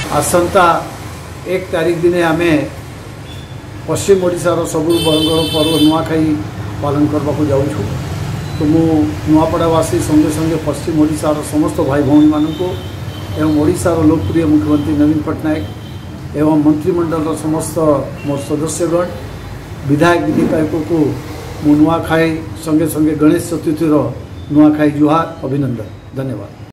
आसंता 1 तारिख दिन आम पश्चिम ओडिशार सबु बड़ पर्व नुआखाई पालन करने को जाऊँ। तो मु नुआपड़ावासी संगे संगे पश्चिम ओडिशार समस्त भाई भौणी मानक एवं ओडिशार लोकप्रिय मुख्यमंत्री नवीन पट्टनायक एवं मंत्रिमंडल समस्त मोर सदस्यगण विधायक विधायक को मु नुआखाई संगे संगे गणेश चतुर्थी नुआखाई जुहार अभिनंदन। धन्यवाद।